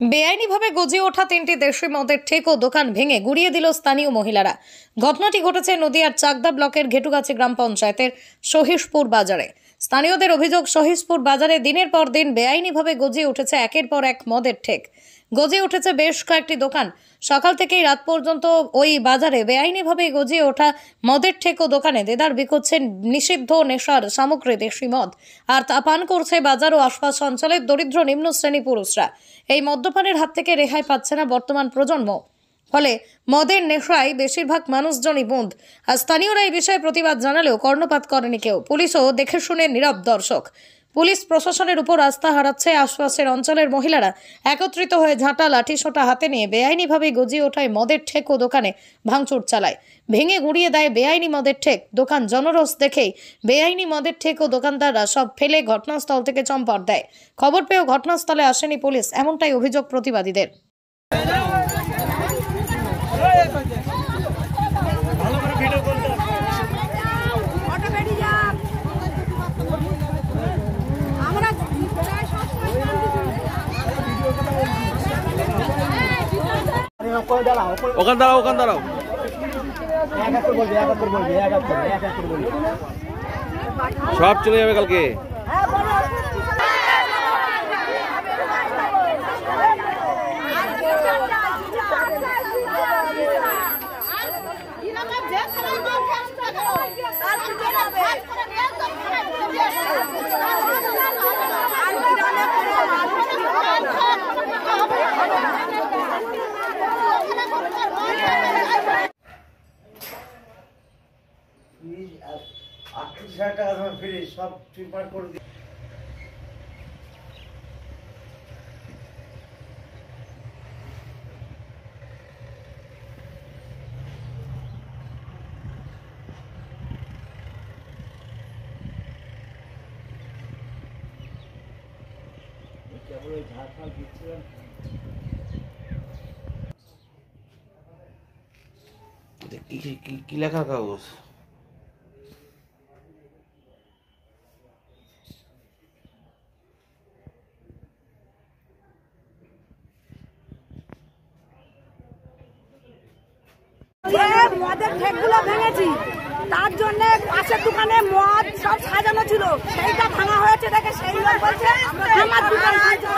বেআইনিভাবে গজিয়ে ওঠা 3টি দেশি মদের ঠেক ও দোকান ভেঙে গুড়িয়ে দিল স্থানীয় মহিলারা। ঘটনাটি ঘটেছে নদিয়ার চাকদা ব্লকের ঘেটুগাছি গ্রাম পঞ্চায়েতের সহিশপুর বাজারে। স্থানীয়দের অভিযোগ, সহিশপুর বাজারে দিনের পর দিন বেআইনিভাবে গজিয়ে উঠেছে একের পর এক মদের ঠেক। গজিয়ে উঠেছে বেশ কয়েকটি দোকান। সকাল থেকেই রাত পর্যন্ত ওই বাজারে বেআইনিভাবে গজিয়ে ওঠা মদের ঠেক ও দোকানে দেদার বিকোচ্ছেন নিষিদ্ধ নেশার সামগ্রী দেশি মদ, আর তা পান করছে বাজার ও আশপাশ অঞ্চলের দরিদ্র নিম্ন শ্রেণী পুরুষরা। এই মদ্যপানের হাত থেকে রেহাই পাচ্ছে না বর্তমান প্রজন্ম, ফলে মদের নেশায় বেশিরভাগ মানুষজনই বন্ধ। আর স্থানীয়রা এই বিষয়ে প্রতিবাদ জানালেও কর্ণপাত করেনি কেউ। পুলিশও দেখে শুনে নীরব দর্শক। পুলিশ প্রশাসনের উপর আস্থা হারাচ্ছে আশপাশের অঞ্চলের মহিলারা একত্রিত হয়ে ঝাঁটা লাঠি সোঁটা হাতে নিয়ে বেআইনিভাবে গজিয়ে ওঠায় মদের ঠেক ও দোকানে ভাঙচুর চালায়, ভেঙে গুঁড়িয়ে দেয় বেআইনি মদের ঠেক দোকান। জনরোষ দেখেই বেআইনি মদের ঠেক ও দোকানদাররা সব ফেলে ঘটনাস্থল থেকে চম্পট দেয়। খবর পেয়েও ঘটনাস্থলে আসেনি পুলিশ, এমনটাই অভিযোগ প্রতিবাদীদের। ওখান দাঁড়াও সব চলে যাবে কালকে। টাকা ফ্রি সব ট্রিটমেন্ট করে দিই। কি লেখা কাগজ? মদের ঠেকগুলো ভেঙেছি, তার জন্য পাশের দোকানে মদ সব সাজানো ছিল, সেইটা ভাঙা হয়েছে দেখে সেই লোক বলছে আমার দোকান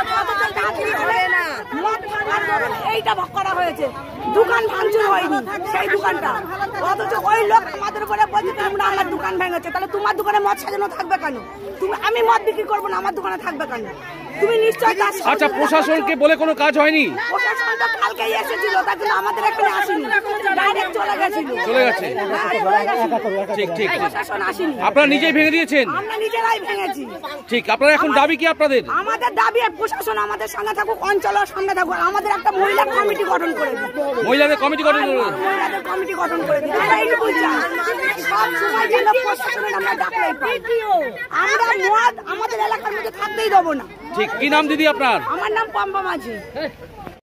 এইটা করা হয়েছে, দোকান ভাঙচুর হয়নি সেই দোকানটা, অথচ ওই লোক আমাদের উপরে বলছে তোমরা আমার দোকান ভেঙেছে, তাহলে তোমার দোকানে মদ সাজানো থাকবে কেন? আমি মদ বিক্রি করবো না, আমার দোকানে থাকবে কেন? তুমি নিশ্চয়ই। আচ্ছা, প্রশাসনকে বলে কোনো কাজ হয়নি? প্রশাসন তো কালকেই এসেছিল, তার জন্য আমাদের এখানে আসেনি, ডাইরেক্ট চলে গেছে। ঠিক ঠিক। প্রশাসন আসেনি, আপনারা নিজেই ভেঙে দিয়েছেন? আমরা নিজেরাই ভেঙেছি। ঠিক, আপনারা এখন দাবি কি আপনাদের? আমাদের দাবি প্রশাসন আমাদের সঙ্গে থাকুক, অঞ্চলের সঙ্গে থাকুক, আমাদের একটা মহিলা কমিটি গঠন করে দিন। মহিলাদের কমিটি গঠন করে দিন। মহিলাদের কমিটি গঠন করে দিন। আমরা এইটুকুই চাই। সব সময় জন্য প্রশাসনের আমরা ডাকলেই পাই। আমরা মদ আমাদের এলাকার মধ্যে থাকতেই দেবো না। ঠিক, কি নাম দিদি আপনার? আমার নাম পম্পা মাঝি।